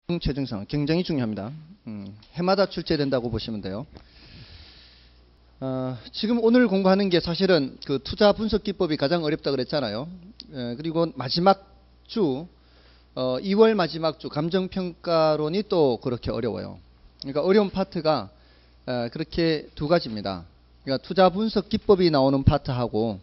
최증상 굉장히 중요합니다. 해마다 출제된다고 보시면 돼요. 지금 오늘 공부하는 게 사실은 그 투자 분석 기법이 가장 어렵다 그랬잖아요. 그리고 마지막 주 2월 마지막 주 감정평가론이 또 그렇게 어려워요. 그러니까 어려운 파트가 그렇게 두 가지입니다. 그러니까 투자 분석 기법이 나오는 파트하고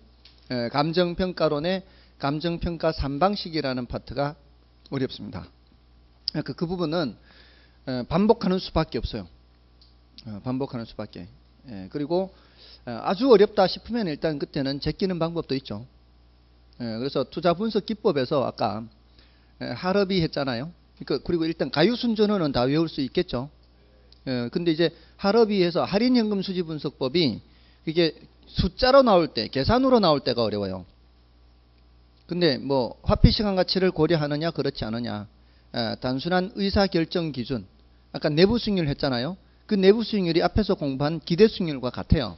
감정평가론의 감정평가 3방식이라는 파트가 어렵습니다. 그 부분은 반복하는 수밖에 없어요. 반복하는 수밖에. 그리고 아주 어렵다 싶으면 일단 그때는 제끼는 방법도 있죠. 그래서 투자 분석 기법에서 아까 하럽이 했잖아요. 그리고 일단 가유순전어는 다 외울 수 있겠죠. 근데 이제 하럽이 해서 할인현금 수지 분석법이 이게 숫자로 나올 때, 계산으로 나올 때가 어려워요. 근데 뭐 화폐 시간 가치를 고려하느냐 그렇지 않느냐, 단순한 의사결정 기준, 아까 내부 수익률 했잖아요. 그 내부 수익률이 앞에서 공부한 기대 수익률과 같아요.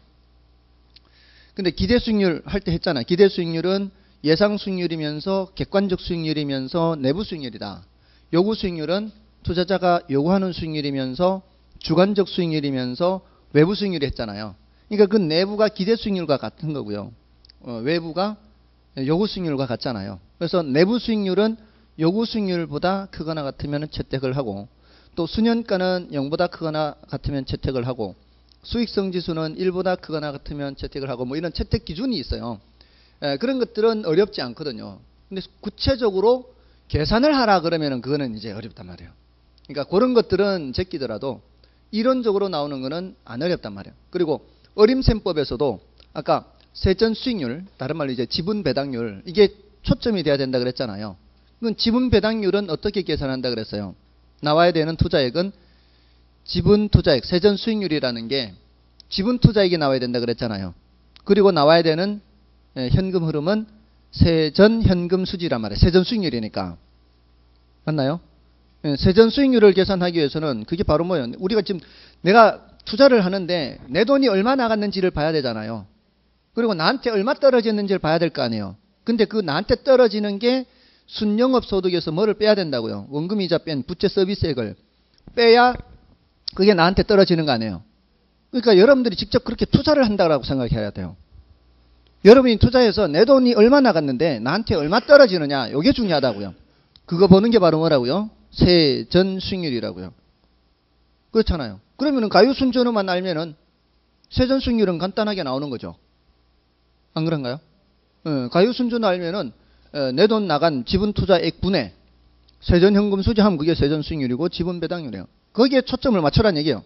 근데 기대 수익률 할 때 했잖아요. 기대 수익률은 예상 수익률이면서 객관적 수익률이면서 내부 수익률이다. 요구 수익률은 투자자가 요구하는 수익률이면서 주관적 수익률이면서 외부 수익률이 했잖아요. 그러니까 그 내부가 기대 수익률과 같은 거고요. 외부가 요구 수익률과 같잖아요. 그래서 내부 수익률은 요구 수익률보다 크거나 같으면 채택을 하고, 또 수년가는 0보다 크거나 같으면 채택을 하고, 수익성 지수는 1보다 크거나 같으면 채택을 하고, 뭐 이런 채택 기준이 있어요. 그런 것들은 어렵지 않거든요. 근데 구체적으로 계산을 하라 그러면은 그거는 이제 어렵단 말이에요. 그러니까 그런 것들은 제끼더라도 이론적으로 나오는 거는 안 어렵단 말이에요. 그리고 어림셈법에서도 아까 세전 수익률, 다른 말로 이제 지분 배당률, 이게 초점이 돼야 된다 그랬잖아요. 그건 지분 배당률은 어떻게 계산한다 그랬어요? 나와야 되는 투자액은 지분 투자액, 세전 수익률이라는 게 지분 투자액이 나와야 된다 그랬잖아요. 그리고 나와야 되는 현금 흐름은 세전 현금 수지란 말이에요. 세전 수익률이니까. 맞나요? 세전 수익률을 계산하기 위해서는 그게 바로 뭐예요? 우리가 지금 내가 투자를 하는데 내 돈이 얼마 나갔는지를 봐야 되잖아요. 그리고 나한테 얼마 떨어졌는지를 봐야 될 거 아니에요. 근데 그 나한테 떨어지는 게 순영업 소득에서 뭐를 빼야 된다고요? 원금이자 뺀 부채 서비스액을 빼야 그게 나한테 떨어지는 거 아니에요. 그러니까 여러분들이 직접 그렇게 투자를 한다고 생각해야 돼요. 여러분이 투자해서 내 돈이 얼마 나갔는데 나한테 얼마 떨어지느냐, 이게 중요하다고요. 그거 보는 게 바로 뭐라고요? 세전 수익률이라고요. 그렇잖아요. 그러면은 가유순전어만 알면은 세전 수익률은 간단하게 나오는 거죠. 안 그런가요? 가유순전어 알면은 내 돈 나간 지분 투자액 분의 세전 현금 수지하면 그게 세전 수익률이고 지분 배당률이에요. 거기에 초점을 맞춰라는 얘기예요.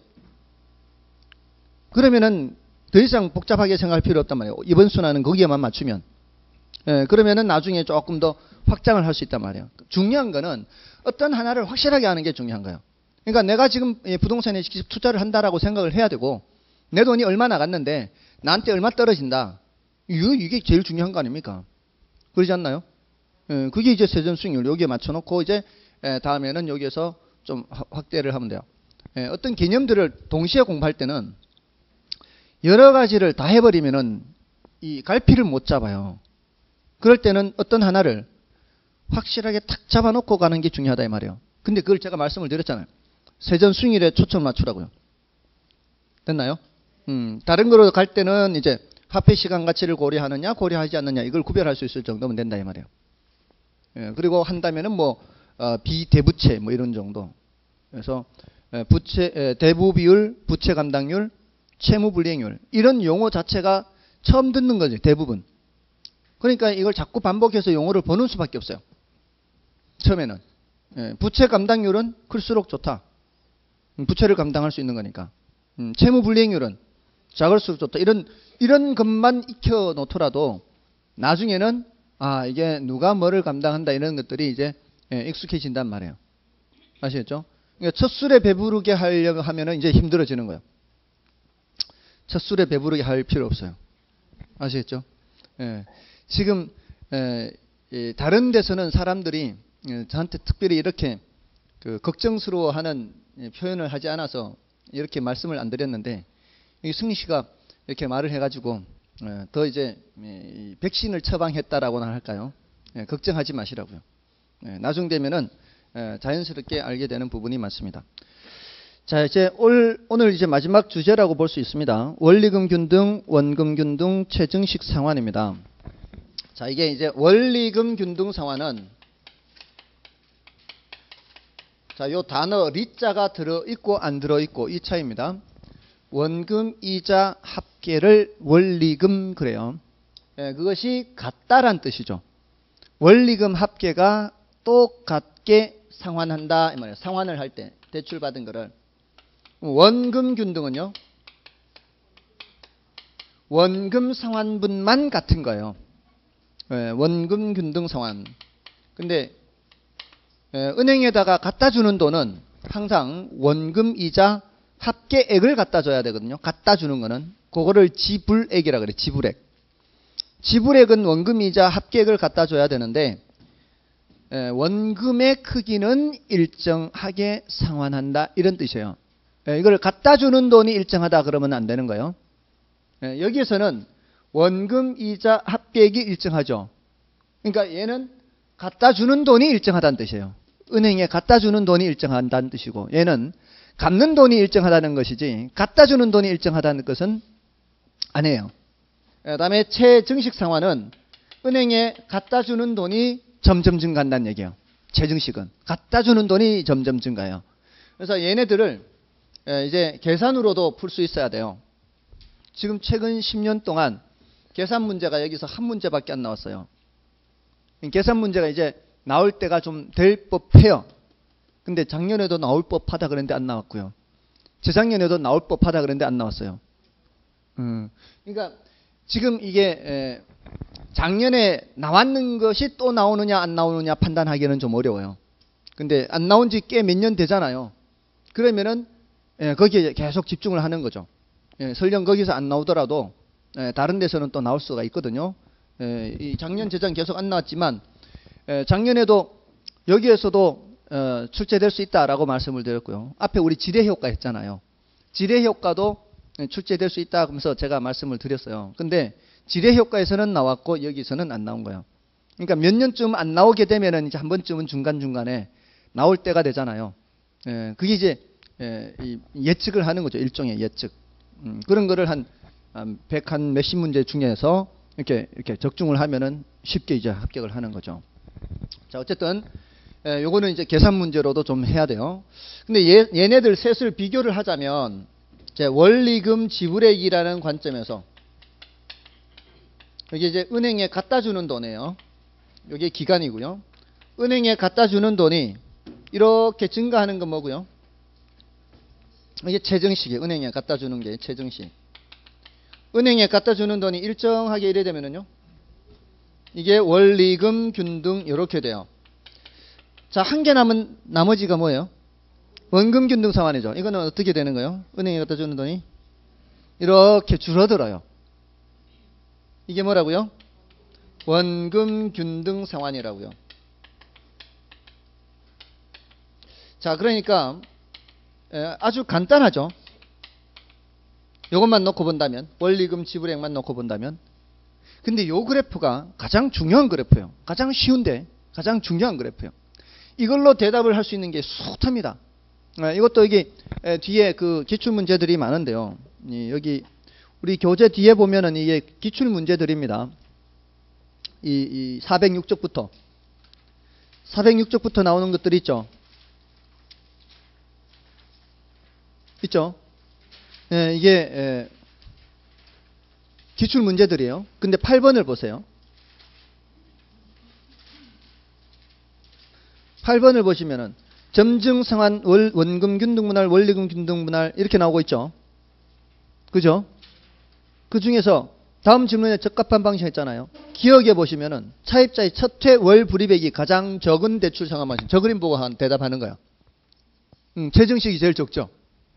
그러면은 더 이상 복잡하게 생각할 필요 없단 말이에요. 이번 순환은 거기에만 맞추면. 그러면은 나중에 조금 더 확장을 할 수 있단 말이에요. 중요한 거는 어떤 하나를 확실하게 하는 게 중요한 거예요. 그러니까 내가 지금 부동산에 직접 투자를 한다라고 생각을 해야 되고, 내 돈이 얼마 나갔는데 나한테 얼마 떨어진다. 이게 제일 중요한 거 아닙니까? 그러지 않나요? 그게 이제 세전 수익률 여기에 맞춰놓고 이제 다음에는 여기에서 좀 확대를 하면 돼요. 어떤 개념들을 동시에 공부할 때는 여러 가지를 다 해버리면은 이 갈피를 못 잡아요. 그럴 때는 어떤 하나를 확실하게 탁 잡아놓고 가는 게 중요하다 이 말이에요. 근데 그걸 제가 말씀을 드렸잖아요. 세전 수익률에 초점을 맞추라고요. 됐나요? 다른 거로 갈 때는 이제 화폐 시간 가치를 고려하느냐 고려하지 않느냐 이걸 구별할 수 있을 정도면 된다 이 말이에요. 그리고 한다면은 뭐 비대부채 뭐 이런 정도. 그래서 부채 대부 비율, 부채 감당률, 채무 불이행률 이런 용어 자체가 처음 듣는 거죠. 대부분. 그러니까 이걸 자꾸 반복해서 용어를 보는 수밖에 없어요. 처음에는. 부채 감당률은 클수록 좋다. 부채를 감당할 수 있는 거니까. 채무 불이행률은 작을수록 좋다. 이런 것만 익혀 놓더라도 나중에는 이게 누가 뭐를 감당한다 이런 것들이 이제 익숙해진단 말이에요. 아시겠죠? 그러니까 첫 술에 배부르게 하려고 하면은 이제 힘들어지는 거예요. 첫 술에 배부르게 할 필요 없어요. 아시겠죠? 지금 다른 데서는 사람들이 저한테 특별히 이렇게 걱정스러워하는 표현을 하지 않아서 이렇게 말씀을 안 드렸는데, 승리 씨가 이렇게 말을 해가지고 더 이제 백신을 처방했다라고나 할까요? 걱정하지 마시라고요. 나중 되면은 자연스럽게 알게 되는 부분이 많습니다. 자, 이제 오늘 이제 마지막 주제라고 볼 수 있습니다. 원리금균등, 원금균등, 최증식 상환입니다. 자, 이게 이제 원리금균등 상환은 자, 요 단어 리자가 들어있고 안 들어있고 이 차이입니다. 원금, 이자, 합계를 원리금 그래요. 그것이 같다란 뜻이죠. 원리금 합계가 똑같게 상환한다 이 말이에요. 상환을 할 때 대출받은 거를. 원금 균등은요, 원금 상환분만 같은 거예요. 원금 균등 상환. 근데 은행에다가 갖다 주는 돈은 항상 원금 이자 합계액을 갖다 줘야 되거든요. 갖다 주는 거는 그거를 지불액이라 그래. 지불액. 지불액은 원금 이자 합계액을 갖다 줘야 되는데 원금의 크기는 일정하게 상환한다 이런 뜻이에요. 이걸 갖다 주는 돈이 일정하다 그러면 안 되는 거예요. 여기에서는 원금 이자 합계액이 일정하죠. 그러니까 얘는 갖다 주는 돈이 일정하다는 뜻이에요. 은행에 갖다 주는 돈이 일정하다는 뜻이고, 얘는 갚는 돈이 일정하다는 것이지 갖다 주는 돈이 일정하다는 것은 아니에요. 그다음에 최증식 상환은 은행에 갖다 주는 돈이 점점 증가한다는 얘기예요. 최증식은 갖다 주는 돈이 점점 증가해요. 그래서 얘네들을 이제 계산으로도 풀 수 있어야 돼요. 지금 최근 10년 동안 계산 문제가 여기서 한 문제밖에 안 나왔어요. 계산 문제가 이제 나올 때가 좀 될 법해요. 근데 작년에도 나올 법하다 그랬는데 안 나왔고요. 재작년에도 나올 법하다 그랬는데 안 나왔어요. 그러니까 지금 이게 작년에 나왔는 것이 또 나오느냐 안 나오느냐 판단하기는 좀 어려워요. 근데 안 나온 지 꽤 몇 년 되잖아요. 그러면은 거기에 계속 집중을 하는 거죠. 설령 거기서 안 나오더라도 다른 데서는 또 나올 수가 있거든요. 이 작년 재작 계속 안 나왔지만 작년에도 여기에서도 출제될 수 있다라고 말씀을 드렸고요. 앞에 우리 지뢰 효과 했잖아요. 지뢰 효과도 출제될 수 있다 하면서 제가 말씀을 드렸어요. 근데 지뢰 효과에서는 나왔고 여기서는 안 나온 거예요. 그러니까 몇 년쯤 안 나오게 되면은 이제 한 번쯤은 중간중간에 나올 때가 되잖아요. 그게 이제 예측을 하는 거죠. 일종의 예측. 그런 거를 한 100 한 몇십 문제 중에서 이렇게 적중을 하면은 쉽게 이제 합격을 하는 거죠. 자, 어쨌든 요거는 이제 계산 문제로도 좀 해야 돼요. 근데 얘네들 셋을 비교를 하자면 이제 원리금 지불액이라는 관점에서 이게 이제 은행에 갖다 주는 돈이에요. 이게 기간이고요. 은행에 갖다 주는 돈이 이렇게 증가하는 건 뭐고요? 이게 최증식이에요. 은행에 갖다 주는 게 최증식. 은행에 갖다 주는 돈이 일정하게 이래 되면은요, 이게 원리금 균등 이렇게 돼요. 자, 한 개 남은 나머지가 뭐예요? 원금 균등 상환이죠. 이거는 어떻게 되는 거예요? 은행에 갖다 주는 돈이 이렇게 줄어들어요. 이게 뭐라고요? 원금 균등 상환이라고요. 자, 그러니까 아주 간단하죠. 이것만 놓고 본다면, 원리금 지불액만 놓고 본다면. 근데 요 그래프가 가장 중요한 그래프예요. 가장 쉬운데 가장 중요한 그래프예요. 이걸로 대답을 할 수 있는 게 숱합니다. 이것도 여기 뒤에 그 기출 문제들이 많은데요. 여기 우리 교재 뒤에 보면은 이게 기출 문제들입니다. 이 406쪽부터 나오는 것들 있죠. 있죠. 이게 기출 문제들이에요. 근데 8번을 보세요. 8번을 보시면은 점증 상환 원금 균등 분할 원리금 균등 분할 이렇게 나오고 있죠. 그죠? 그 중에서 다음 질문에 적합한 방식 했잖아요. 기억해 보시면은 차입자의 첫 회 월 불이익이 가장 적은 대출 상환 방식. 저 그림 보고 대답하는 거야. 최증식이 제일 적죠.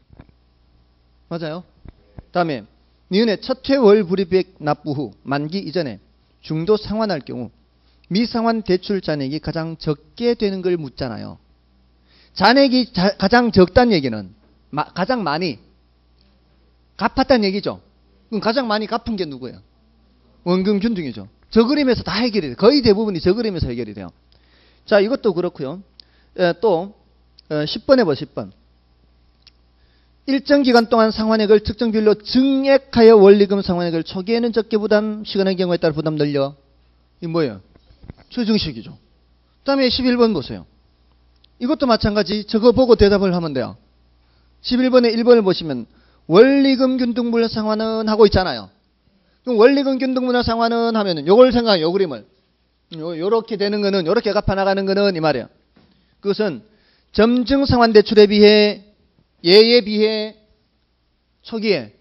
맞아요. 다음에 니은의 첫 회 월 불이익 납부 후 만기 이전에 중도 상환할 경우 미상환 대출 잔액이 가장 적게 되는 걸 묻잖아요. 잔액이 가장 적다는 얘기는 가장 많이 갚았다는 얘기죠. 그럼 가장 많이 갚은 게 누구예요? 원금 균등이죠. 저 그림에서 다 해결이 돼요. 거의 대부분이 저 그림에서 해결이 돼요. 자, 이것도 그렇고요. 또 10번에 보세요. 10번. 일정 기간 동안 상환액을 특정 비율로 증액하여 원리금 상환액을 초기에는 적게 부담, 시간의 경우에 따라 부담 늘려. 이 뭐예요? 최정식이죠. 그 다음에 11번 보세요. 이것도 마찬가지. 저거 보고 대답을 하면 돼요. 11번에 1번을 보시면 원리금 균등분할 상환은 하고 있잖아요. 그럼 원리금 균등분할 상환은 하면은 요걸 생각해요. 요 그림을. 요렇게 되는 거는, 요렇게 갚아 나가는 거는 이 말이에요. 그것은 점증 상환 대출에 비해, 예에 비해 초기에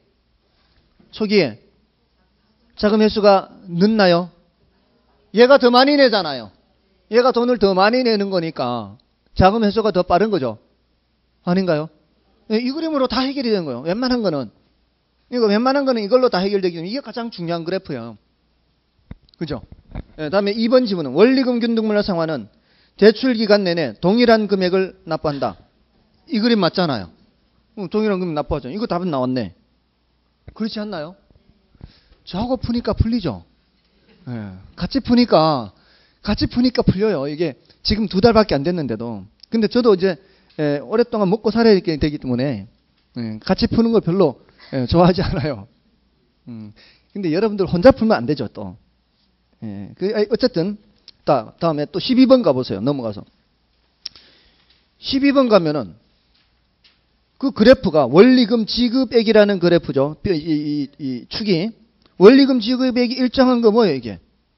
자금 회수가 늦나요? 얘가 더 많이 내잖아요. 얘가 돈을 더 많이 내는 거니까 자금 회수가 더 빠른 거죠. 아닌가요? 이 그림으로 다 해결이 되는 거예요. 웬만한 거는. 웬만한 거는 이걸로 다 해결되기 때문에 이게 가장 중요한 그래프예요. 그죠? 다음에 2번 지문은 원리금 균등분할 상환은 대출 기간 내내 동일한 금액을 납부한다. 이 그림 맞잖아요. 동일한 금액 납부하죠. 이거 답은 나왔네. 그렇지 않나요? 저거 푸니까 풀리죠. 같이 푸니까 풀려요. 이게 지금 2달밖에 안 됐는데도. 근데 저도 이제 오랫동안 먹고 살아야 되기 때문에 같이 푸는 걸 별로 좋아하지 않아요. 근데 여러분들 혼자 풀면 안 되죠, 또. 어쨌든 다음에 또 12번 가보세요. 넘어가서 12번 가면은 그 그래프가 원리금 지급액이라는 그래프죠. 이 축이 원리금 지급액이 일정한 거 뭐예요, 이게?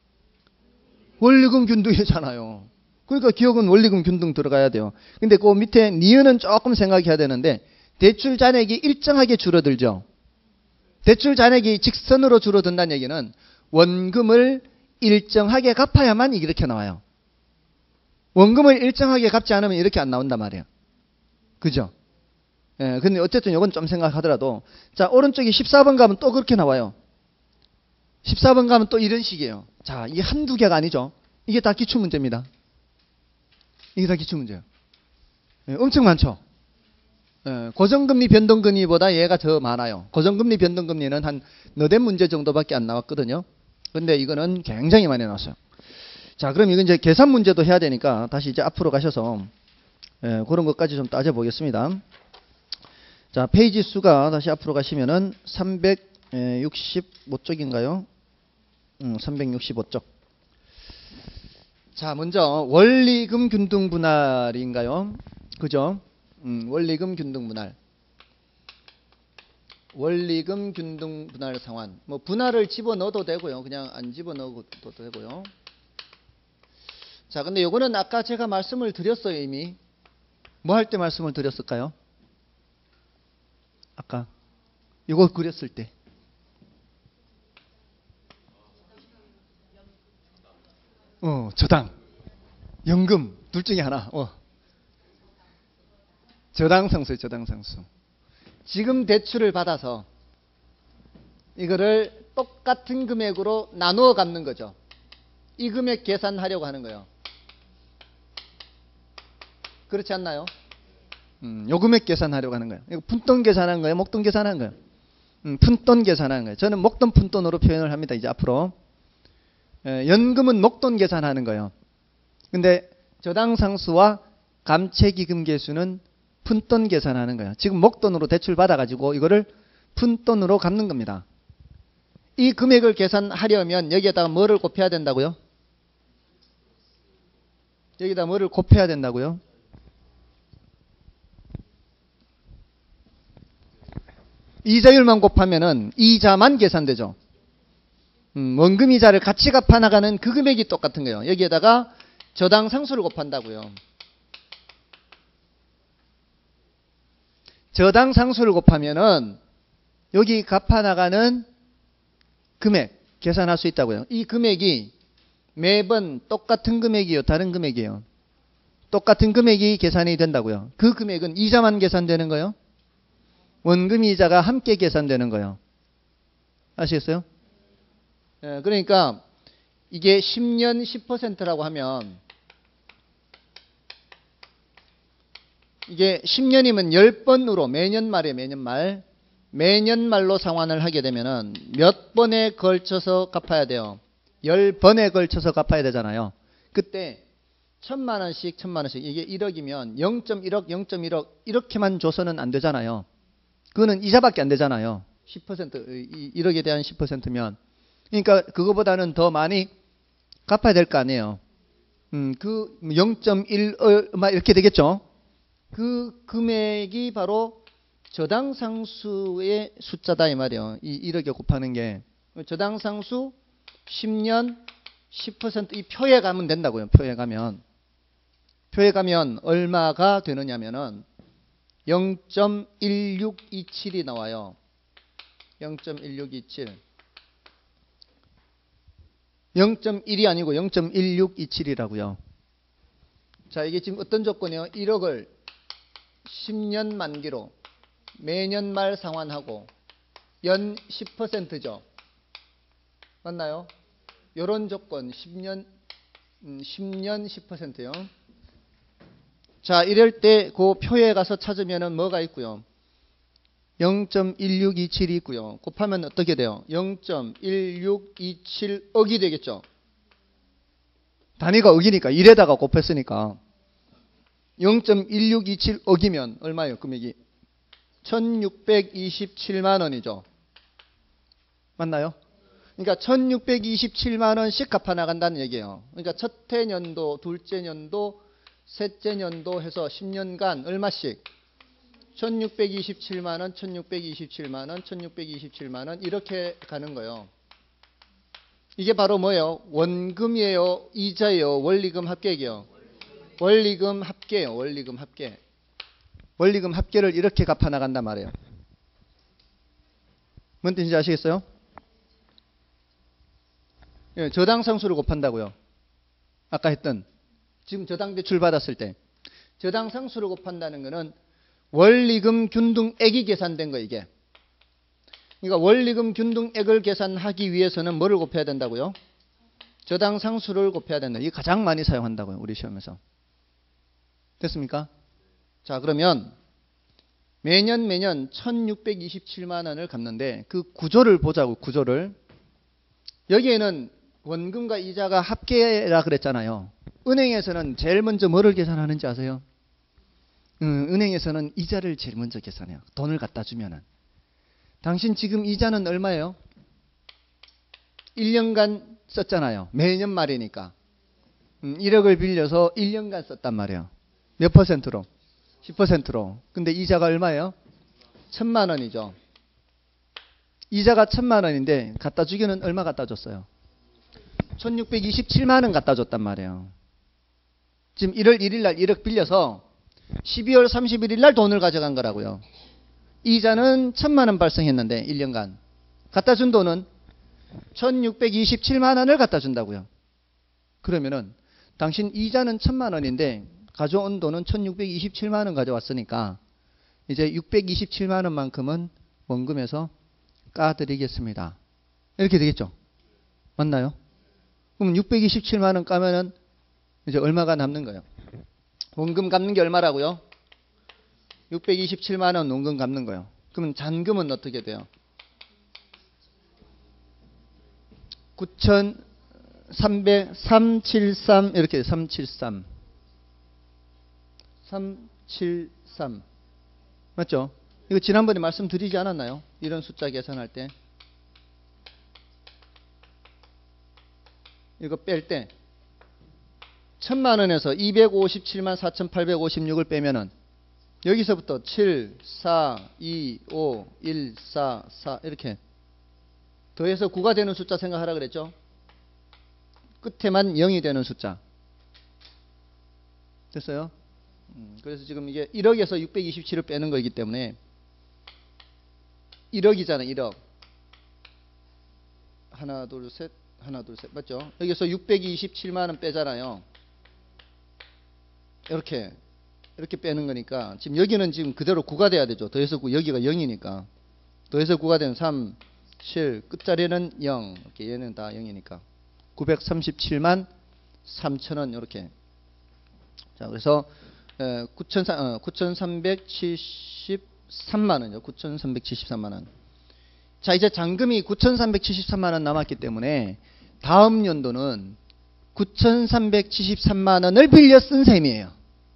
원리금 균등이잖아요. 그러니까 기억은 원리금 균등 들어가야 돼요. 근데 그 밑에 니은은 조금 생각해야 되는데 대출 잔액이 일정하게 줄어들죠. 대출 잔액이 직선으로 줄어든다는 얘기는 원금을 일정하게 갚아야만 이렇게 나와요. 원금을 일정하게 갚지 않으면 이렇게 안 나온단 말이에요. 그죠? 근데 어쨌든 이건 좀 생각하더라도 자, 오른쪽에 14번 가면 또 그렇게 나와요. 14번 가면 또 이런 식이에요. 자, 이게 한두 개가 아니죠. 이게 다 기출문제입니다. 이게 다 기출문제예요. 엄청 많죠. 고정금리 변동금리보다 얘가 더 많아요. 고정금리 변동금리는 한 너댓 문제 정도밖에 안 나왔거든요. 근데 이거는 굉장히 많이 나왔어요. 자, 그럼 이건 이제 계산 문제도 해야 되니까 다시 이제 앞으로 가셔서 그런 것까지 좀 따져보겠습니다. 자, 페이지 수가 다시 앞으로 가시면은 365쪽인가요? 365쪽. 자, 먼저 원리금 균등 분할인가요? 그죠? 원리금 균등 분할. 원리금 균등 분할 상환. 뭐 분할을 집어넣어도 되고요. 그냥 안 집어넣어도 되고요. 자, 근데 요거는 아까 제가 말씀을 드렸어요, 이미. 뭐 할 때 말씀을 드렸을까요? 아까 요거 그렸을 때. 저당, 연금 둘 중에 하나. 저당 상수예요, 저당 상수. 지금 대출을 받아서 이거를 똑같은 금액으로 나누어 갚는 거죠. 이 금액 계산하려고 하는 거예요. 그렇지 않나요? 요 금액 계산하려고 하는 거예요. 이거 푼돈 계산하는 거예요? 목돈 계산하는 거예요? 푼돈 계산하는 거예요. 저는 목돈 푼돈으로 표현을 합니다. 이제 앞으로. 연금은 목돈 계산하는 거예요. 근데 저당 상수와 감채기금 계수는 푼돈 계산하는 거예요. 지금 목돈으로 대출 받아가지고 이거를 푼돈으로 갚는 겁니다. 이 금액을 계산하려면 여기에다가 뭐를 곱해야 된다고요? 여기다 뭐를 곱해야 된다고요? 이자율만 곱하면은 이자만 계산되죠. 원금 이자를 같이 갚아 나가는 그 금액이 똑같은 거예요. 여기에다가 저당 상수를 곱한다고요. 저당 상수를 곱하면은 여기 갚아 나가는 금액 계산할 수 있다고요. 이 금액이 매번 똑같은 금액이요, 다른 금액이에요? 똑같은 금액이 계산이 된다고요. 그 금액은 이자만 계산되는 거예요? 원금 이자가 함께 계산되는 거예요. 아시겠어요? 그러니까 이게 10년 10%라고 하면 이게 10년이면 10번으로 매년 말로 상환을 하게 되면은 몇 번에 걸쳐서 갚아야 돼요? 10번에 걸쳐서 갚아야 되잖아요. 그때 천만 원씩 이게 1억이면 0.1억 0.1억 이렇게만 줘서는 안 되잖아요. 그거는 이자밖에 안 되잖아요. 10% 1억에 대한 10%면 그러니까 그거보다는 더 많이 갚아야 될 거 아니에요. 그 0.1 얼마 이렇게 되겠죠. 그 금액이 바로 저당상수의 숫자다 이 말이에요. 이 1억에 곱하는 게 저당상수 10년 10% 이 표에 가면 된다고요. 표에 가면 얼마가 되느냐면은 0.1627이 나와요. 0.1627 0.1이 아니고 0.1627이라고요. 자, 이게 지금 어떤 조건이에요? 1억을 10년 만기로 매년 말 상환하고 연 10%죠. 맞나요? 요런 조건 10년 10%요. 자, 이럴 때 그 표에 가서 찾으면은 뭐가 있고요. 0.1627이 있고요. 곱하면 어떻게 돼요? 0.1627억이 되겠죠. 단위가 억이니까 1에다가 곱했으니까 0.1627억이면 얼마예요? 금액이 1627만 원이죠. 맞나요? 그러니까 1627만 원씩 갚아 나간다는 얘기예요. 그러니까 첫해 년도, 둘째 년도, 셋째 년도 해서 10년간 얼마씩 1627만 원, 1627만 원, 1627만 원 이렇게 가는 거예요. 이게 바로 뭐예요? 원금이에요? 이자예요? 원리금 합계예요? 원리금 합계예요. 원리금 합계. 원리금 합계를 이렇게 갚아 나간단 말이에요. 뭔 뜻인지 아시겠어요? 예, 저당상수를 곱한다고요. 아까 했던 지금 저당 대출 받았을 때 저당상수를 곱한다는 것은 원리금 균등액이 계산된 거 이게. 그러니까 원리금 균등액을 계산하기 위해서는 뭐를 곱해야 된다고요? 저당상수를 곱해야 된다. 이게 가장 많이 사용한다고요. 우리 시험에서. 됐습니까? 자, 그러면 매년 1627만 원을 갚는데 그 구조를 보자고. 구조를. 여기에는 원금과 이자가 합계라 그랬잖아요. 은행에서는 제일 먼저 뭐를 계산하는지 아세요? 은행에서는 이자를 제일 먼저 계산해요. 돈을 갖다 주면은. 당신 지금 이자는 얼마예요? 1년간 썼잖아요. 매년 말이니까. 1억을 빌려서 1년간 썼단 말이에요. 몇 퍼센트로? 10%로. 근데 이자가 얼마예요? 1000만 원이죠. 이자가 1000만 원인데 갖다 주기는 얼마 갖다 줬어요? 1627만 원 갖다 줬단 말이에요. 지금 1월 1일 날 1억 빌려서 12월 31일 날 돈을 가져간 거라고요. 이자는 1000만 원 발생했는데 1년간. 갖다 준 돈은 1627만 원을 갖다 준다고요. 그러면은 당신 이자는 1000만 원인데 가져온 돈은 1627만 원 가져왔으니까 이제 627만 원만큼은 원금에서 까드리겠습니다. 이렇게 되겠죠. 맞나요? 그럼 627만 원 까면은 이제 얼마가 남는 거예요? 원금 갚는 게 얼마라고요? 627만 원 원금 갚는 거예요. 그러면 잔금은 어떻게 돼요? 373 이렇게 373 맞죠? 이거 지난번에 말씀드리지 않았나요? 이런 숫자 계산할 때 이거 뺄 때 1000만 원에서 257만 4856을 빼면은 여기서부터 7, 4, 2, 5, 1, 4, 4 이렇게 더해서 9가 되는 숫자 생각하라 그랬죠? 끝에만 0이 되는 숫자. 됐어요? 그래서 지금 이게 1억에서 627을 빼는 거이기 때문에 1억이잖아요. 1억. 하나, 둘, 셋. 맞죠? 여기서 627만 원 빼잖아요. 이렇게 빼는 거니까 지금 여기는 지금 그대로 9가 돼야 되죠. 더해서 9, 여기가 0이니까. 더해서 9가 되면 3, 7, 끝자리는 0. 이렇게 얘는 다 0이니까. 937만 3천원 이렇게. 자, 그래서 9,373만 원이죠. 9,373만 원. 자, 이제 잔금이 9,373만 원 남았기 때문에 다음 연도는 9,373만 원을 빌려 쓴 셈이에요.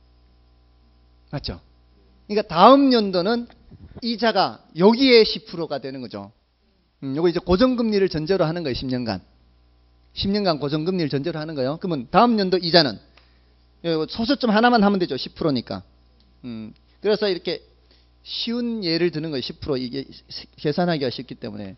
맞죠? 그러니까 다음 연도는 이자가 여기에 10%가 되는 거죠. 요거 이제 고정금리를 전제로 하는 거예요. 10년간. 10년간 고정금리를 전제로 하는 거예요. 그러면 다음 연도 이자는 소수점 하나만 하면 되죠. 10%니까. 그래서 이렇게 쉬운 예를 드는 거예요. 10% 이게 계산하기가 쉽기 때문에.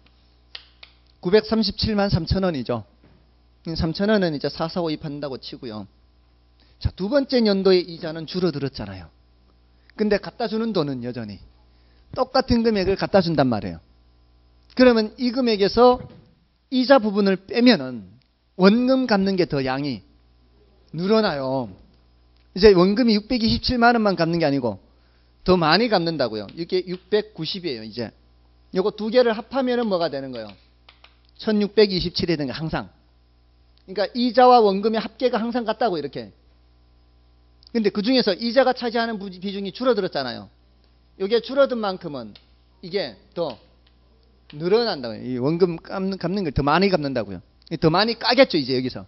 937만 3천 원이죠. 3천 원은 이제 4,4,5 한다고 치고요. 자, 두 번째 연도의 이자는 줄어들었잖아요. 근데 갖다 주는 돈은 여전히 똑같은 금액을 갖다 준단 말이에요. 그러면 이 금액에서 이자 부분을 빼면은 원금 갚는 게 더 양이 늘어나요. 이제 원금이 627만 원만 갚는 게 아니고 더 많이 갚는다고요. 이게 690이에요, 이제. 요거 두 개를 합하면은 뭐가 되는 거예요? 1627이 되는 게 항상. 그러니까 이자와 원금의 합계가 항상 같다고 이렇게. 근데 그 중에서 이자가 차지하는 비중이 줄어들었잖아요. 이게 줄어든 만큼은 이게 더 늘어난다고요. 이 원금 갚는 걸 더 많이 갚는다고요. 더 많이 까겠죠, 이제 여기서.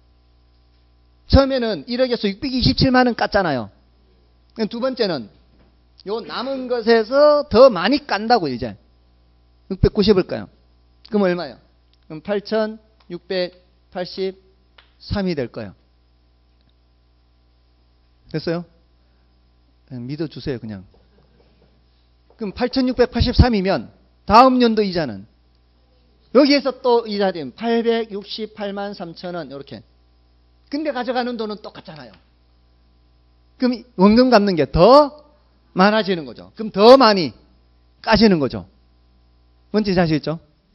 처음에는 1억에서 627만 원 깠잖아요. 두 번째는 요 남은 것에서 더 많이 깐다고 이제. 690을 까요. 그럼 얼마예요? 그럼 8,683이 될 거예요. 됐어요? 그냥 믿어주세요, 그냥. 그럼 8,683이면 다음 연도 이자는 여기에서 또 이자되면 868만 3천 원 이렇게. 근데 가져가는 돈은 똑같잖아요. 그럼 원금 갚는 게 더 많아지는 거죠. 그럼 더 많이 까지는 거죠. 뭔지 아시겠죠?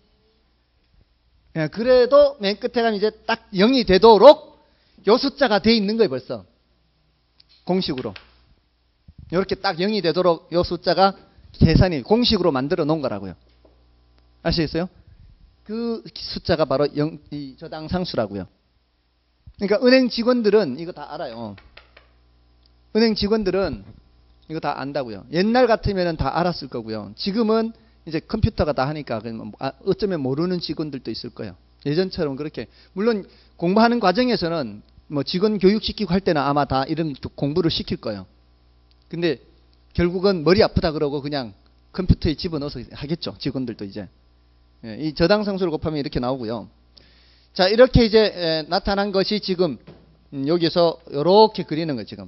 그래도 맨 끝에 가면 이제 딱 0이 되도록 요 숫자가 돼 있는 거예요, 벌써. 공식으로. 이렇게 딱 0이 되도록 요 숫자가 계산이 공식으로 만들어 놓은 거라고요. 아시겠어요? 그 숫자가 바로 이 저당 상수라고요. 그러니까 은행 직원들은 이거 다 알아요. 은행 직원들은 이거 다 안다고요. 옛날 같으면 다 알았을 거고요. 지금은 이제 컴퓨터가 다 하니까 어쩌면 모르는 직원들도 있을 거예요. 예전처럼 그렇게. 물론 공부하는 과정에서는 뭐 직원 교육시키고 할 때는 아마 다 이런 공부를 시킬 거예요. 근데 결국은 머리 아프다 그러고 그냥 컴퓨터에 집어넣어서 하겠죠. 직원들도 이제. 이 저당상수를 곱하면 이렇게 나오고요. 자, 이렇게 이제 나타난 것이 지금 여기서 이렇게 그리는 거예요, 지금.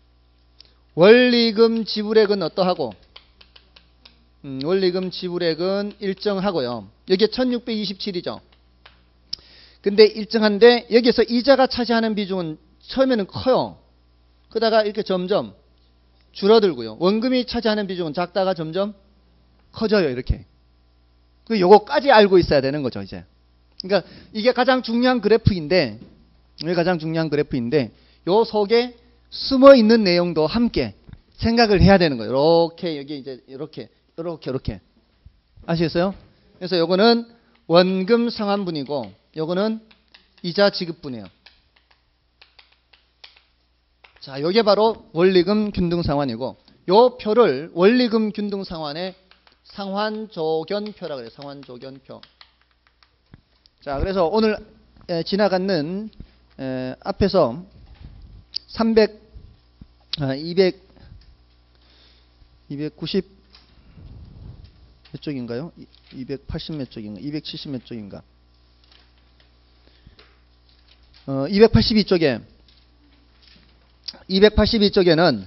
원리금 지불액은 어떠하고? 원리금 지불액은 일정하고요. 여기에 1627이죠. 근데 일정한데 여기서 이자가 차지하는 비중은 처음에는 커요. 그러다가 이렇게 점점 줄어들고요. 원금이 차지하는 비중은 작다가 점점 커져요, 이렇게. 요거까지 알고 있어야 되는 거죠, 이제. 그러니까 이게 가장 중요한 그래프인데, 요 속에 숨어 있는 내용도 함께 생각을 해야 되는 거예요. 이렇게 여기 이제 이렇게. 아시겠어요? 그래서 요거는 원금 상환분이고 요거는 이자 지급분이에요. 자, 요게 바로 원리금 균등 상환이고 요 표를 원리금 균등 상환의 상환조견표라고 그래요. 상환조견표. 자, 그래서 오늘 지나가는 앞에서 290 몇 쪽인가요? 280 몇 쪽인가? 270 몇 쪽인가? 282쪽에는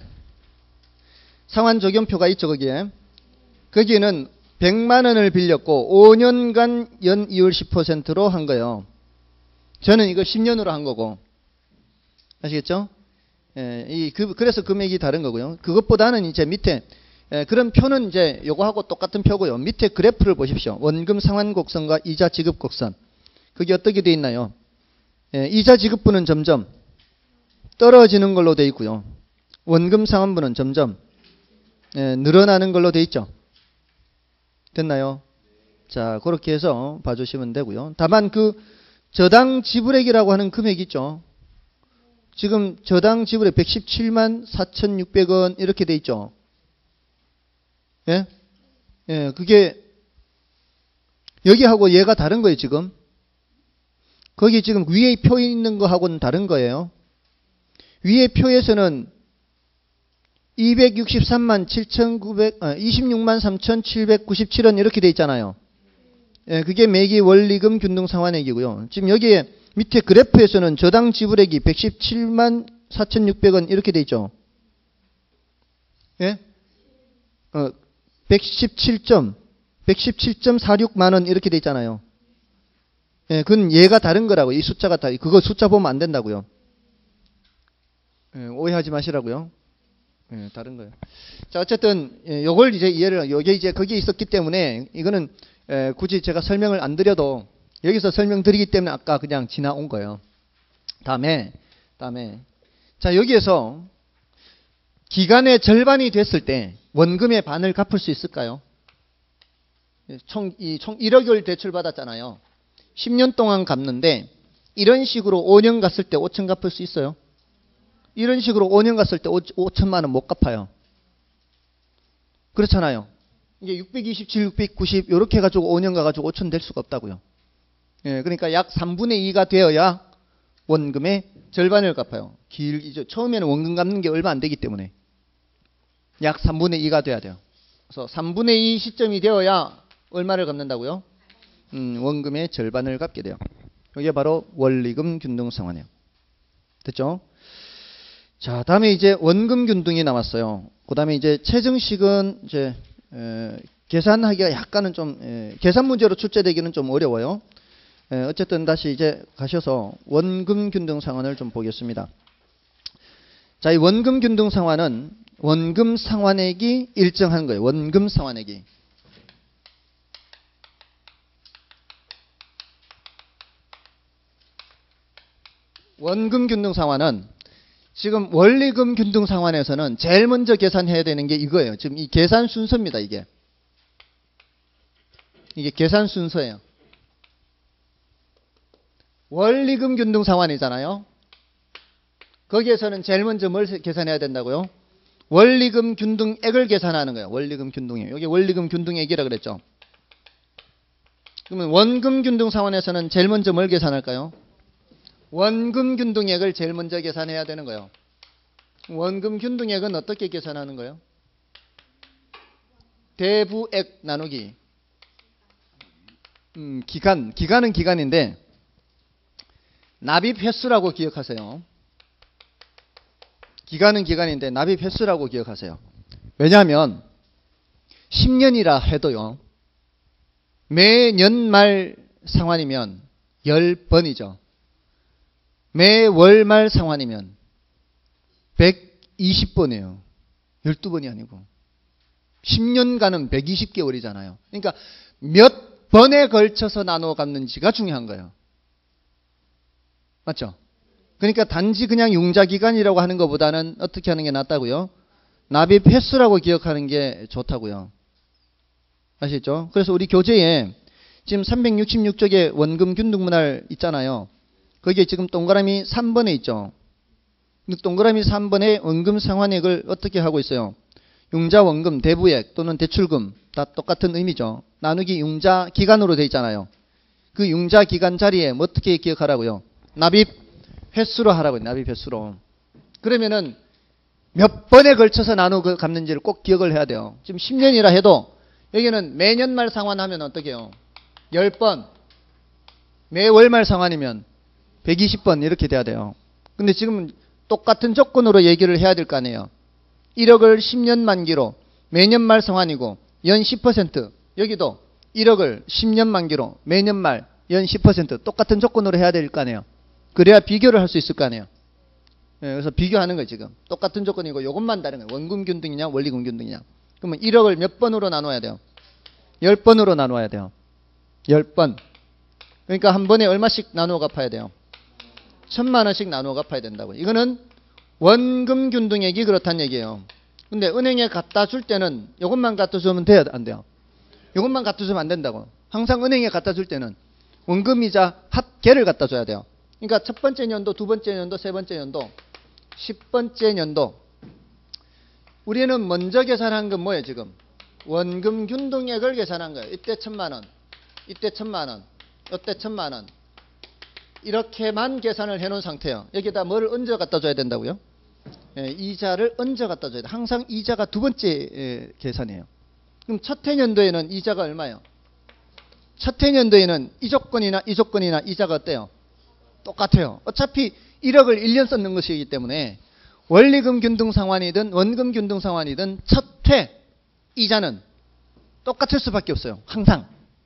상환조견표가 있죠, 거기에. 거기에는 100만 원을 빌렸고 5년간 연이율 10%로 한 거예요. 저는 이거 10년으로 한 거고. 아시겠죠? 그래서 금액이 다른 거고요. 그것보다는 이제 밑에 그런 표는 이제 요거하고 똑같은 표고요. 밑에 그래프를 보십시오. 원금 상환 곡선과 이자 지급 곡선. 그게 어떻게 돼 있나요? 이자 지급분은 점점 떨어지는 걸로 돼 있고요. 원금 상환분은 점점 늘어나는 걸로 돼 있죠. 됐나요? 자, 그렇게 해서 봐주시면 되고요. 다만 그 저당 지불액이라고 하는 금액이 있죠. 지금 저당 지불액 117만 4,600원 이렇게 돼 있죠. 예? 그게 여기하고 얘가 다른 거예요, 지금. 거기 지금 위에 표에 있는 거하고는 다른 거예요. 위에 표에서는 2663만 26만 3,797원 이렇게 돼 있잖아요. 예, 그게 매기 원리금 균등 상환액이고요. 지금 여기에 밑에 그래프에서는 저당 지불액이 117만 4,600원 이렇게 돼 있죠. 예? 117.46만 원 이렇게 돼 있잖아요. 예, 그건 얘가 다른 거라고. 이 숫자가 그거 숫자 보면 안 된다고요. 예, 오해하지 마시라고요. 예, 다른 거예요. 자, 어쨌든 요걸 이제 이해를 요게 이제 거기에 있었기 때문에 이거는 굳이 제가 설명을 안 드려도 여기서 설명드리기 때문에 아까 그냥 지나온 거예요. 다음에 자, 여기에서 기간의 절반이 됐을 때 원금의 반을 갚을 수 있을까요? 총 1억을 대출받았잖아요. 10년 동안 갚는데 이런 식으로 5년 갔을 때 5천 갚을 수 있어요? 이런 식으로 5년 갔을 때 5천만 원 못 갚아요. 그렇잖아요. 이게 627, 690 이렇게 해가지고 5년 가가지고 5천 될 수가 없다고요. 예, 그러니까 약 3분의 2가 되어야 원금의 절반을 갚아요. 처음에는 원금 갚는 게 얼마 안 되기 때문에 약 3분의 2가 돼야 돼요. 그래서 3분의 2 시점이 되어야 얼마를 갚는다고요? 원금의 절반을 갚게 돼요. 이게 바로 원리금 균등 상환이에요. 됐죠? 자, 다음에 이제 원금 균등이 나왔어요. 그 다음에 이제 최정식은 이제 계산하기가 약간은 좀 계산 문제로 출제되기는 좀 어려워요. 어쨌든 다시 이제 가셔서 원금 균등 상환을 좀 보겠습니다. 자, 이 원금 균등 상환은 원금 상환액이 일정한 거예요. 원금 상환액이. 원금 균등 상환은 지금 원리금 균등 상환에서는 제일 먼저 계산해야 되는 게 이거예요. 지금 이 계산 순서입니다. 이게 계산 순서예요. 원리금 균등 상환이잖아요. 거기에서는 제일 먼저 뭘 계산해야 된다고요? 원리금 균등액을 계산하는 거예요. 원리금 균등액. 여기 원리금 균등액이라 그랬죠. 그러면 원금 균등 상환에서는 제일 먼저 뭘 계산할까요? 원금 균등액을 제일 먼저 계산해야 되는 거예요. 원금 균등액은 어떻게 계산하는 거예요? 대부액 나누기 기간은 기간인데 납입 횟수라고 기억하세요. 기간은 기간인데 납입 횟수라고 기억하세요. 왜냐하면 10년이라 해도요. 매년 말 상환이면 10번이죠. 매월 말 상환이면 120번이에요. 12번이 아니고. 10년간은 120개월이잖아요. 그러니까 몇 번에 걸쳐서 나눠 갚는지가 중요한 거예요. 맞죠? 그러니까 단지 그냥 융자기간이라고 하는 것보다는 어떻게 하는 게 낫다고요? 납입 횟수라고 기억하는 게 좋다고요. 아시죠? 그래서 우리 교재에 지금 366쪽에 원금 균등문할 있잖아요. 거기에 지금 동그라미 3번에 있죠. 동그라미 3번에 원금 상환액을 어떻게 하고 있어요? 융자 원금, 대부액 또는 대출금 다 똑같은 의미죠. 나누기 융자 기간으로 되어 있잖아요. 그 융자 기간 자리에 뭐 어떻게 기억하라고요? 납입 횟수로 하라고요. 납입 횟수로. 그러면은 몇 번에 걸쳐서 나누어 갚는지를 꼭 기억을 해야 돼요. 지금 10년이라 해도 여기는 매년 말 상환하면 어떻게 해요? 10번. 매월 말 상환이면 120번 이렇게 돼야 돼요. 근데 지금 똑같은 조건으로 얘기를 해야 될 거 아니에요. 1억을 10년 만기로 매년 말 상환이고 연 10%. 여기도 1억을 10년 만기로 매년 말 연 10% 똑같은 조건으로 해야 될 거 아니에요. 그래야 비교를 할 수 있을 거 아니에요. 그래서 비교하는 거예요. 지금 똑같은 조건이고 이것만 다른 거예요. 원금 균등이냐 원리금 균등이냐. 그러면 1억을 몇 번으로 나눠야 돼요? 10번으로 나눠야 돼요. 10번. 그러니까 한 번에 얼마씩 나누어 갚아야 돼요? 1,000만 원씩 나누어 갚아야 된다고. 이거는 원금 균등액이 그렇다는 얘기예요. 근데 은행에 갖다 줄 때는 이것만 갖다 주면 돼요? 안 돼요? 이것만 갖다 주면 안 된다고. 항상 은행에 갖다 줄 때는 원금이자 합계를 갖다 줘야 돼요. 그러니까 첫 번째 년도, 두 번째 년도, 세 번째 년도, 10번째 년도. 우리는 먼저 계산한 건 뭐예요, 지금? 원금 균등액을 계산한 거예요. 이때 1,000만 원, 이때 1,000만 원, 이때 1,000만 원. 이렇게만 계산을 해놓은 상태예요. 여기다 뭐를 얹어 갖다 줘야 된다고요? 예, 이자를 얹어 갖다 줘야 돼. 항상 이자가 두 번째 계산이에요. 그럼 첫 해년도에는 이자가 얼마예요? 첫 해년도에는 이 조건이나 이 조건이나 이자가 어때요? 똑같아요. 어차피 1억을 1년 썼는 것이기 때문에 원리금 균등 상환이든 원금 균등 상환이든 첫 해 이자는 똑같을 수밖에 없어요. 항상.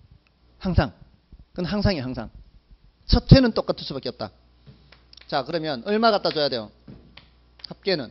그건 항상이에요. 항상. 첫 해는 똑같을 수밖에 없다. 자, 그러면 얼마 갖다 줘야 돼요? 합계는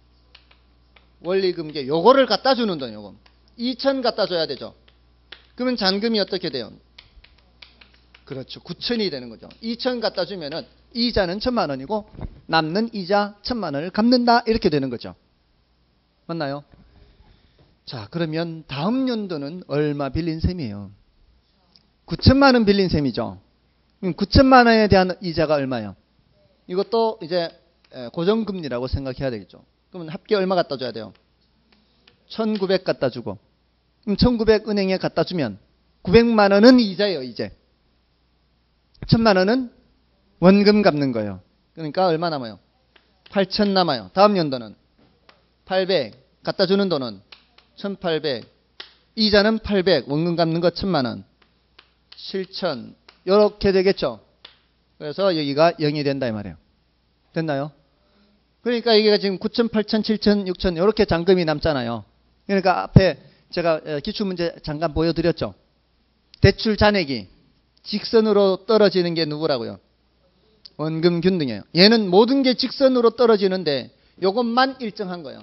원리금계 요거를 갖다 주는 돈 요거 2천 갖다 줘야 되죠. 그러면 잔금이 어떻게 돼요? 그렇죠. 9천이 되는 거죠. 2천 갖다 주면은 이자는 1,000만 원이고 남는 이자 1,000만 원을 갚는다 이렇게 되는 거죠. 맞나요? 자, 그러면 다음 연도는 얼마 빌린 셈이에요? 9천만 원 빌린 셈이죠. 그럼 9천만 원에 대한 이자가 얼마예요? 이것도 이제 고정금리라고 생각해야 되겠죠. 그러면 합계 얼마 갖다 줘야 돼요? 1,900 갖다 주고 그럼 1,900 은행에 갖다 주면 900만 원은 이자예요. 이제 1,000만 원은 원금 갚는 거예요. 그러니까 얼마 남아요? 8,000 남아요. 다음 연도는 800 갖다 주는 돈은 1,800 이자는 800 원금 갚는 거 1,000만 원 7,000 이렇게 되겠죠. 그래서 여기가 0이 된다 이 말이에요. 됐나요? 그러니까 이게 지금 9,000, 8,000, 7,000, 6,000 이렇게 잔금이 남잖아요. 그러니까 앞에 제가 기출문제 잠깐 보여드렸죠. 대출 잔액이 직선으로 떨어지는 게 누구라고요? 원금 균등이에요. 얘는 모든 게 직선으로 떨어지는데 이것만 일정한 거예요.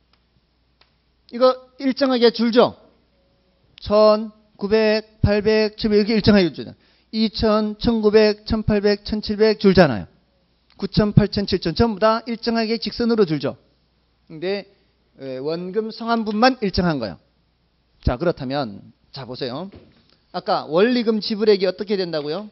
이거 일정하게 줄죠? 1,900, 800, 700 이렇게 일정하게 줄죠. 2,000, 1,900, 1,800, 1,700 줄잖아요. 9,000, 8,000, 7,000 전부 다 일정하게 직선으로 줄죠. 근데 원금 상환분만 일정한 거예요. 자, 그렇다면 자 보세요. 아까 원리금 지불액이 어떻게 된다고요?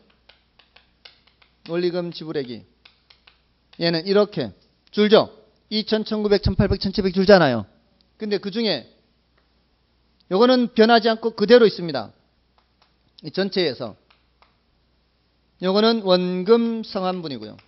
원리금 지불액이 얘는 이렇게 줄죠. 2,000, 1,900, 1,800, 1,700 줄잖아요. 근데 그 중에 요거는 변하지 않고 그대로 있습니다. 이 전체에서 요거는 원금 상환분이고요.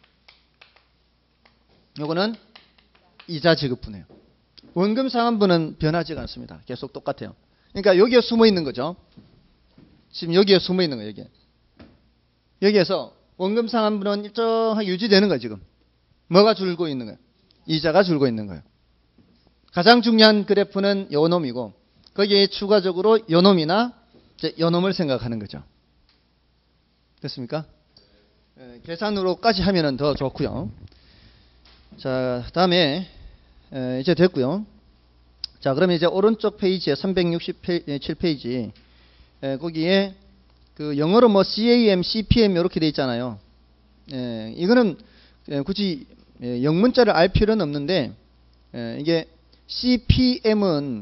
요거는 이자 지급분이에요. 원금 상환분은 변하지가 않습니다. 계속 똑같아요. 그러니까 여기에 숨어 있는 거죠. 지금 여기에 숨어 있는 거예요. 여기에서 원금 상환분은 일정하게 유지되는 거예요. 지금 뭐가 줄고 있는 거예요? 이자가 줄고 있는 거예요. 가장 중요한 그래프는 요 놈이고 거기에 추가적으로 요 놈이나 요 놈을 생각하는 거죠. 됐습니까? 계산으로까지 하면은 더 좋고요. 자, 다음에 이제 됐고요. 자, 그러면 이제 오른쪽 페이지에 367페이지 거기에 그 영어로 뭐 CAM, CPM 이렇게 돼 있잖아요. 이거는 굳이 영문자를 알 필요는 없는데 이게 CPM은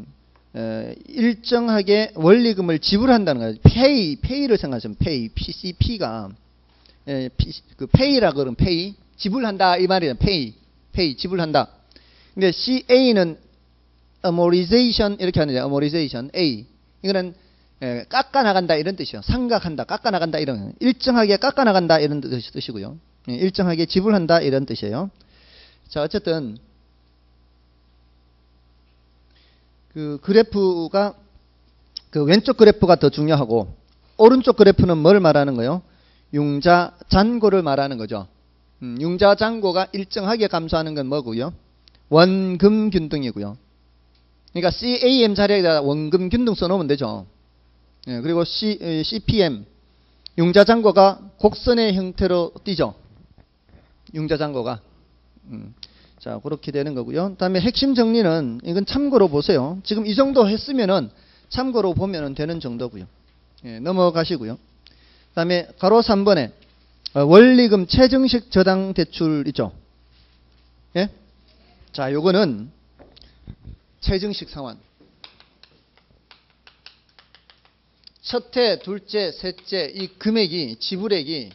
일정하게 원리금을 지불한다는 거예요. 페이를 생각하시면 PCP가 그 페이라 그러면 페이 지불한다 이 말이에요. 페이 지불한다. 근데 CA는 amortization 이렇게 하는 거예요. amortization A 이거는 깎아 나간다 이런 뜻이에요. 상각한다, 깎아 나간다 이런 일정하게 깎아 나간다 이런 뜻이고요. 일정하게 지불한다 이런 뜻이에요. 자, 어쨌든 그 그래프가 그 왼쪽 그래프가 더 중요하고 오른쪽 그래프는 뭘 말하는 거예요? 융자 잔고를 말하는 거죠. 융자 잔고가 일정하게 감소하는 건 뭐고요? 원금 균등이고요. 그러니까 CAM 자리에다 원금 균등 써놓으면 되죠. 그리고 CPM 융자 잔고가 곡선의 형태로 띄죠. 융자 잔고가. 자, 그렇게 되는 거고요. 다음에 핵심 정리는 이건 참고로 보세요. 지금 이 정도 했으면은 참고로 보면은 되는 정도고요. 넘어가시고요. 다음에 가로 3번에 원리금 최정식 저당 대출 있죠. 예? 자, 요거는 최정식 상환. 첫해, 둘째, 셋째 이 금액이 지불액이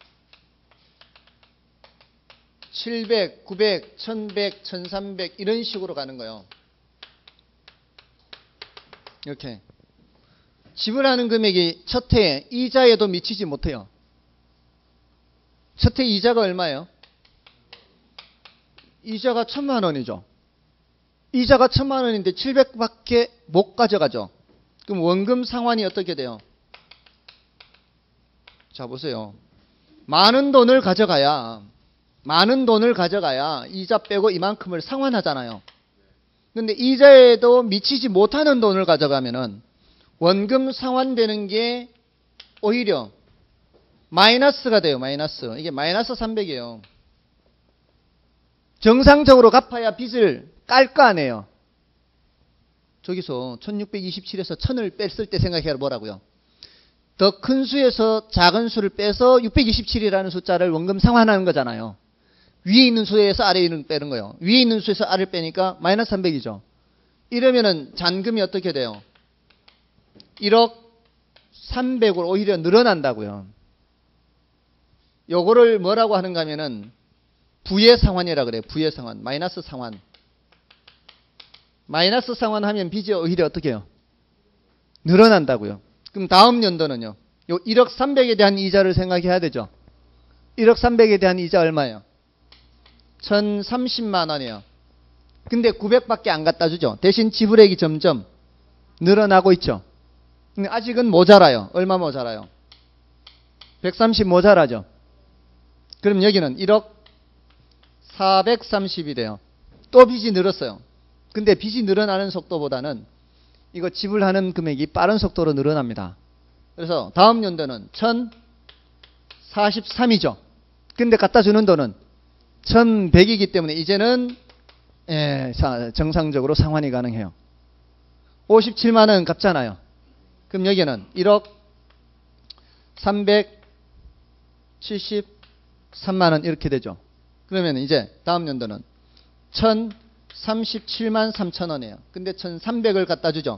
700, 900, 1100, 1300 이런 식으로 가는 거예요. 이렇게 지불하는 금액이 첫 해에 이자에도 미치지 못해요. 첫해 이자가 얼마예요? 이자가 1,000만 원이죠. 이자가 1,000만 원인데 700밖에 못 가져가죠. 그럼 원금 상환이 어떻게 돼요? 자, 보세요. 많은 돈을 가져가야 이자 빼고 이만큼을 상환하잖아요. 근데 이자에도 미치지 못하는 돈을 가져가면은 원금 상환되는 게 오히려 마이너스가 돼요. 마이너스. 이게 마이너스 300이에요. 정상적으로 갚아야 빚을 깔 거 아니에요. 저기서 1627에서 1000을 뺐을 때 생각해라 뭐라고요? 더 큰 수에서 작은 수를 빼서 627이라는 숫자를 원금 상환하는 거잖아요. 위에 있는 수에서 아래에 있는 빼는 거예요. 위에 있는 수에서 아래를 빼니까 마이너스 300이죠. 이러면은 잔금이 어떻게 돼요? 1억 300으로 오히려 늘어난다고요. 요거를 뭐라고 하는가 하면은 부의 상환이라 그래요. 부의 상환. 마이너스 상환. 마이너스 상환하면 빚이 오히려 어떻게 해요? 늘어난다고요. 그럼 다음 연도는요. 요 1억 300에 대한 이자를 생각해야 되죠. 1억 300에 대한 이자 얼마예요? 1,030만 원이에요. 근데 900밖에 안 갖다 주죠. 대신 지불액이 점점 늘어나고 있죠. 근데 아직은 모자라요. 얼마 모자라요? 130 모자라죠. 그럼 여기는 1억 430이 돼요. 또 빚이 늘었어요. 근데 빚이 늘어나는 속도보다는 이거 지불하는 금액이 빠른 속도로 늘어납니다. 그래서 다음 연도는 1,043이죠. 근데 갖다 주는 돈은 1,100이기 때문에 이제는 정상적으로 상환이 가능해요. 57만 원 갚잖아요. 그럼 여기는 1억 373만 원 이렇게 되죠. 그러면 이제 다음 연도는 1,037만 3천 원이에요. 근데 1,300을 갖다 주죠.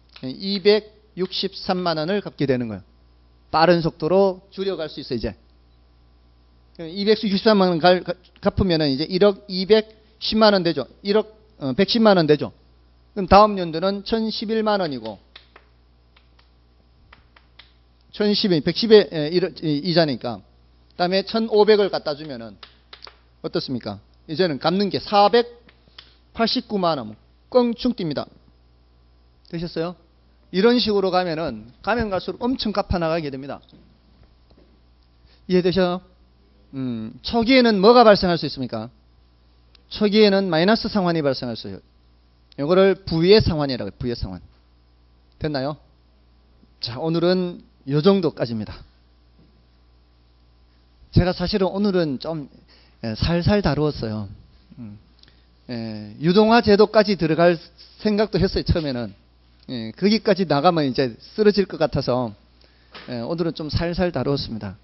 263만 원을 갚게 되는 거예요. 빠른 속도로 줄여갈 수 있어요, 이제. 263만 원 갚으면 이제 1억 210만 원 되죠. 1억 110만 원 되죠. 그럼 다음 연도는 1,011만 원이고 110의 이자니까 그다음에 1,500을 갖다 주면은 어떻습니까? 이제는 갚는 게 489만 원 껑충 뜁니다. 되셨어요? 이런 식으로 가면은 가면 갈수록 엄청 갚아 나가게 됩니다. 이해되셔요? 초기에는 뭐가 발생할 수 있습니까? 초기에는 마이너스 상환이 발생할 수 있어요. 이거를 부의 상환이라고 해요. 부의 상환. 됐나요? 자, 오늘은 이 정도까지입니다. 제가 사실은 오늘은 좀 살살 다루었어요. 유동화 제도까지 들어갈 생각도 했어요. 처음에는. 거기까지 나가면 이제 쓰러질 것 같아서 오늘은 좀 살살 다루었습니다.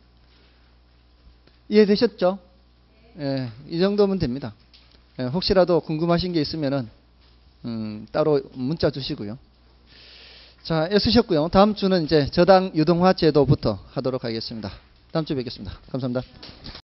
이해되셨죠? 이 정도면 됩니다. 혹시라도 궁금하신 게 있으면은 따로 문자 주시고요. 자, 애쓰셨고요. 다음 주는 이제 저당 유동화 제도부터 하도록 하겠습니다. 다음 주에 뵙겠습니다. 감사합니다.